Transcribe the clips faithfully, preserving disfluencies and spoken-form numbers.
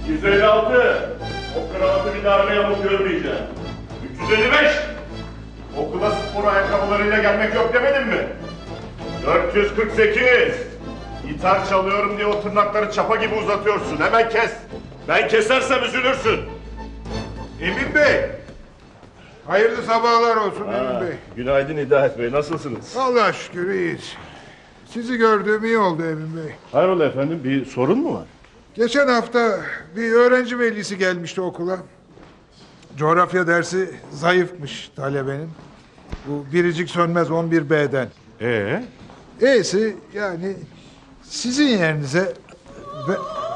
yüz elli altı. O kravatı bir darbe yamuk görmeyeceğim. üç yüz elli beş. Okula spor ayakkabılarıyla gelmek yok demedim mi? dört yüz kırk sekiz. Gitar çalıyorum diye o tırnakları çapa gibi uzatıyorsun. Hemen kes. Ben kesersem üzülürsün. Emin Bey. Hayırlı sabahlar olsun Ha, Emin Bey. Günaydın Hidayet Bey. Nasılsınız? Allah'a şükür iyiyiz. Sizi gördüğüm iyi oldu Emin Bey. Hayrola efendim? Bir sorun mu var? Geçen hafta bir öğrenci velisi gelmişti okula. Coğrafya dersi zayıfmış talebenin. Bu Biricik Sönmez on bir B'den. Ee? E'si yani sizin yerinize... Ve...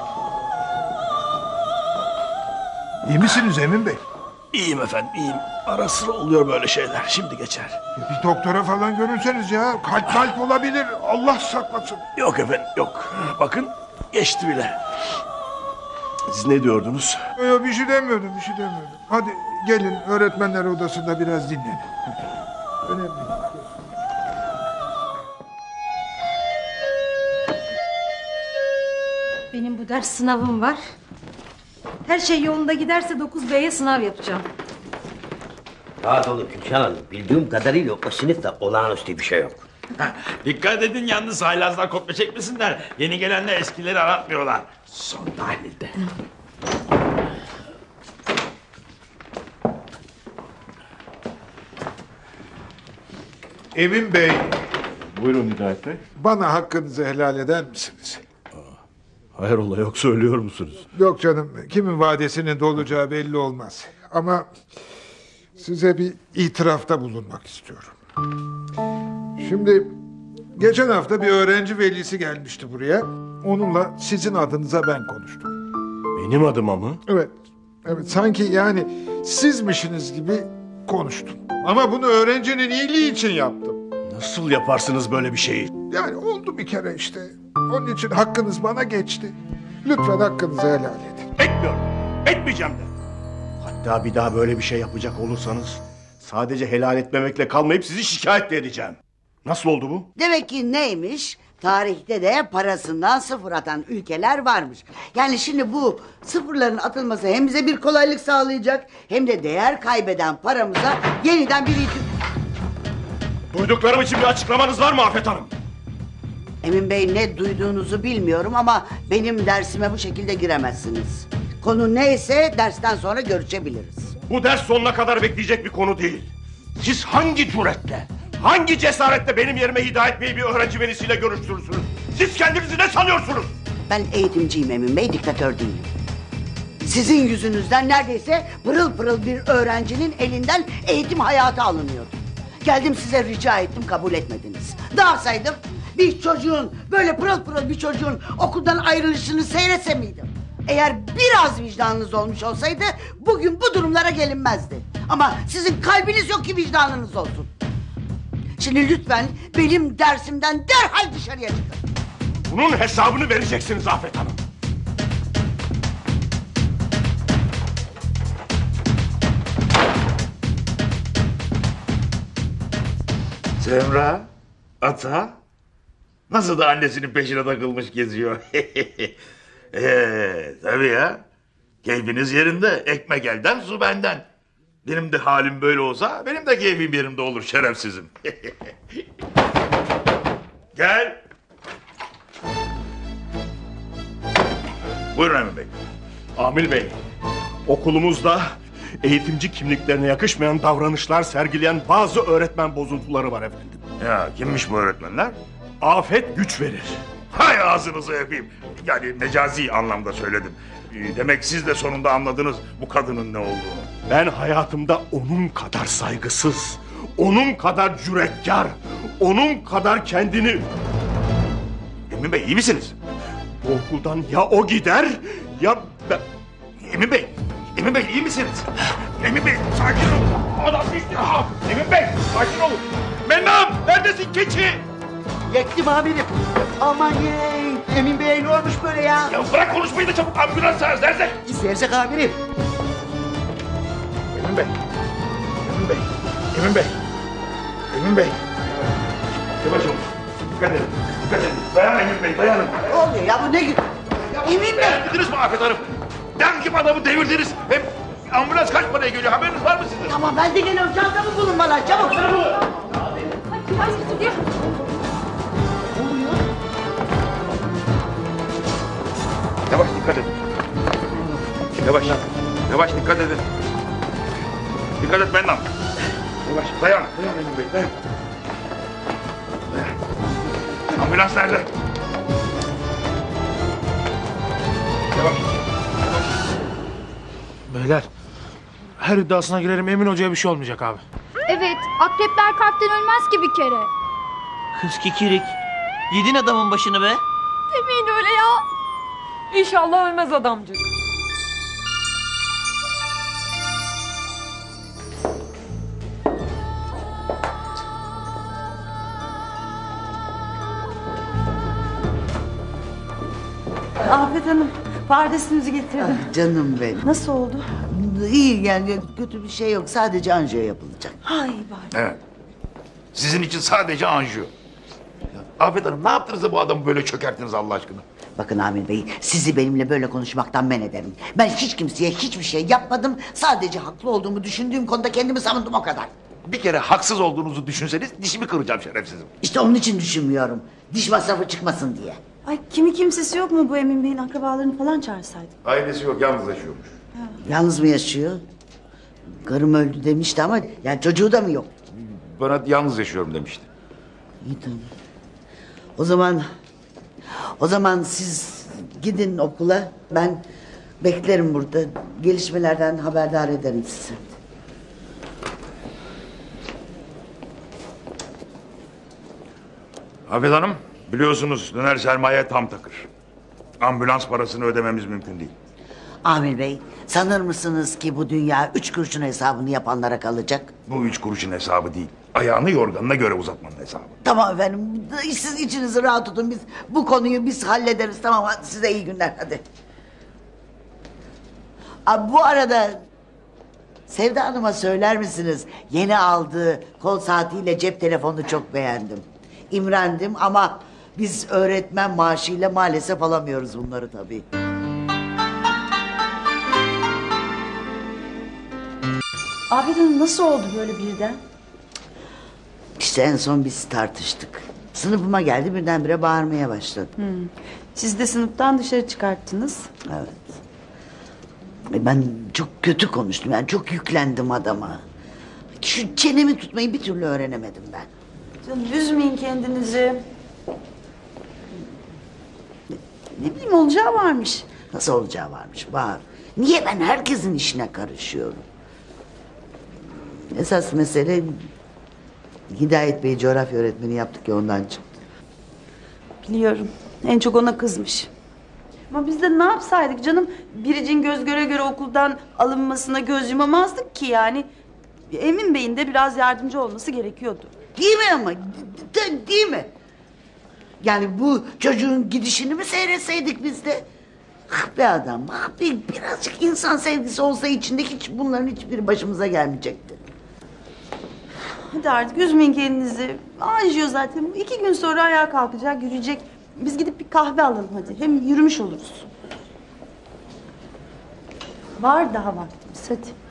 İyi misiniz Emin Bey? İyiyim efendim, iyiyim. Ara sıra oluyor böyle şeyler. Şimdi geçer. Bir doktora falan görünseniz ya. Kalp kalp olabilir. Allah saklasın. Yok efendim, yok. Bakın geçti bile. Siz ne diyordunuz? Yok bir şey demiyordum, bir şey demiyordum. Hadi gelin öğretmenler odasında biraz dinlenin. Önemli. Benim bu ders sınavım var. Her şey yolunda giderse dokuz B'ye sınav yapacağım. Rahat olun Gülşen Hanım. Bildiğim kadarıyla o sınıfta olağanüstü bir şey yok. Ha, dikkat edin yalnız haylazlar kopya çekmesinler. Yeni gelenler eskileri aratmıyorlar. Son tahlilde. Emin Bey, Buyurun Hidayet Bey. bana hakkınızı helal eder misiniz? Hayrola yok söylüyor musunuz? Yok canım, kimin vadesinin dolacağı belli olmaz. Ama size bir itirafta bulunmak istiyorum. Şimdi geçen hafta bir öğrenci velisi gelmişti buraya. Onunla sizin adınıza ben konuştum. Benim adıma mı? Evet, evet sanki yani sizmişsiniz gibi konuştum. Ama bunu öğrencinin iyiliği için yaptım. Nasıl yaparsınız böyle bir şeyi? Yani oldu bir kere işte. Onun için hakkınız bana geçti. Lütfen hakkınızı helal edin. Etmiyorum. Etmeyeceğim de. Hatta bir daha böyle bir şey yapacak olursanız sadece helal etmemekle kalmayıp sizi şikayet de edeceğim. Nasıl oldu bu? Demek ki neymiş? Tarihte de parasından sıfır atan ülkeler varmış. Yani şimdi bu sıfırların atılması hem bize bir kolaylık sağlayacak... ...hem de değer kaybeden paramıza yeniden bir itim... Duyduklarım için bir açıklamanız var mı Afet Hanım? Emin Bey ne duyduğunuzu bilmiyorum ama benim dersime bu şekilde giremezsiniz. Konu neyse dersten sonra görüşebiliriz. Bu ders sonuna kadar bekleyecek bir konu değil. Siz hangi cüretle, hangi cesaretle benim yerime Hidayet Bey'i bir öğrenci velisiyle görüştürürsünüz? Siz kendinizi ne sanıyorsunuz? Ben eğitimciyim Emin Bey, diktatör değilim. Sizin yüzünüzden neredeyse pırıl pırıl bir öğrencinin elinden eğitim hayatı alınıyordu. Geldim size rica ettim, kabul etmediniz. Dağıtsaydım bir çocuğun, böyle pırıl pırıl bir çocuğun okuldan ayrılışını seyretse miydim? Eğer biraz vicdanınız olmuş olsaydı bugün bu durumlara gelinmezdi. Ama sizin kalbiniz yok ki vicdanınız olsun. Şimdi lütfen benim dersimden derhal dışarıya çıkın. Bunun hesabını vereceksiniz Afet Hanım. Semra, Ata, nasıl da annesinin peşine takılmış geziyor. Eee tabii ya. Keyfiniz yerinde, ekmek elden su benden. Benim de halim böyle olsa benim de keyfim yerimde olur şerefsizim. Gel. Buyurun Emin Bey. Amil Bey, okulumuzda eğitimci kimliklerine yakışmayan davranışlar sergileyen bazı öğretmen bozuntuları var efendim. Ya kimmiş bu öğretmenler? Afet güç verir. Hay ağzınızı öpeyim. Yani mecazi anlamda söyledim. Demek siz de sonunda anladınız bu kadının ne olduğunu. Ben hayatımda onun kadar saygısız, onun kadar cüretkar, onun kadar kendini... Emin Bey iyi misiniz? Bu okuldan ya o gider ya ben... Emin Bey, Emin Bey iyi misiniz? Emin Bey sakin olun. Adam düştü. Emin Bey sakin olun. Mennam neredesin keçi? Yektim amirim. Aman yey. Emin Bey ne olmuş böyle ya? Ya bırak konuşmayı da çabuk ambulans çağır Zerzek. İstersek amirim. Emin Bey. Emin Bey. Emin Bey. Emin Bey. Yavaş olun. Dikkat edin. Dikkat edin. Dayan Emin Bey dayanın. Ne oluyor ya bu ne gün? Emin Bey. Beğendiniz mi Afet Hanım? Yan gibi adamı devirdiniz. Hem ambulans kaç paraya geliyor haberiniz var mı sizin? Tamam ben de geliyorum. Çantamı bulun bana. Çabuk. Yavaş dikkat edin. Yavaş. Yavaş dikkat edin. Dikkat et Mennan. Yavaş dayan. Dayan Emin Bey dayan. Dayan. Ambulans nerede? Yavaş. Beyler, her iddiasına girerim Emin Hoca'ya bir şey olmayacak abi. Evet, akrepler kalpten ölmez ki bir kere. Kız kikirik. Yedin adamın başını be. Demeyin öyle ya. İnşallah ölmez adamcık. Afet Hanım, pardesinizi getirdim. Ah, canım benim. Nasıl oldu? İyi yani kötü bir şey yok. Sadece anjiyo yapılacak. Ay bari. Evet. Sizin için sadece anjiyo. Ya, Afet Hanım ne yaptınız da bu adamı böyle çökerttiniz Allah aşkına? Bakın Amir Bey, sizi benimle böyle konuşmaktan men ederim. Ben hiç kimseye hiçbir şey yapmadım. Sadece haklı olduğumu düşündüğüm konuda kendimi savundum o kadar. Bir kere haksız olduğunuzu düşünseniz dişimi kıracağım şerefsizim. İşte onun için düşünmüyorum. Diş masrafı çıkmasın diye. Ay kimi kimsesi yok mu bu Emin Bey'in akrabalarını falan çağırsaydık? Ailesi yok yalnız yaşıyormuş. Yalnız mı yaşıyor? Karım öldü demişti ama yani çocuğu da mı yok? Bana yalnız yaşıyorum demişti. İyi tamam. O zaman o zaman siz gidin okula. Ben beklerim burada. Gelişmelerden haberdar ederim sizi. Afet Hanım biliyorsunuz döner sermaye tam takır. Ambulans parasını ödememiz mümkün değil. Amir Bey, sanır mısınız ki bu dünya üç kuruşun hesabını yapanlara kalacak? Bu üç kuruşun hesabı değil. Ayağını yorganına göre uzatmanın hesabı. Tamam efendim, siz içinizi rahat tutun. Biz bu konuyu biz hallederiz. Tamam, hadi size iyi günler, hadi. Abi, bu arada Sevda Hanım'a söyler misiniz? Yeni aldığı kol saatiyle cep telefonunu çok beğendim. İmrendim ama biz öğretmen maaşıyla maalesef alamıyoruz bunları tabii. Afet Hanım nasıl oldu böyle birden? İşte en son biz tartıştık. Sınıfıma geldi, birdenbire bağırmaya başladı. Hmm. Siz de sınıftan dışarı çıkarttınız. Evet. E, Ben çok kötü konuştum, yani çok yüklendim adama. Şu çenemi tutmayı bir türlü öğrenemedim ben. Canım üzmeyin kendinizi. Ne, ne bileyim olacağı varmış. Nasıl olacağı varmış Bahar. Niye ben herkesin işine karışıyorum? Esas mesele Hidayet Bey'i coğrafya öğretmeni yaptık ya, ondan çıktı. Biliyorum. En çok ona kızmış. Ama biz de ne yapsaydık canım? Biricik'in göz göre göre okuldan alınmasına göz yumamazdık ki yani. Emin Bey'in de biraz yardımcı olması gerekiyordu. Değil mi ama? De- değil mi? Yani bu çocuğun gidişini mi seyretseydik biz de? Ah be adam, ah bir, birazcık insan sevgisi olsa içinde hiç bunların hiçbiri başımıza gelmeyecekti. Hadi artık üzmeyin kendinizi. Anjiyo zaten. İki gün sonra ayağa kalkacak, yürüyecek. Biz gidip bir kahve alalım hadi. Hem yürümüş oluruz. Var daha vaktimiz, hadi.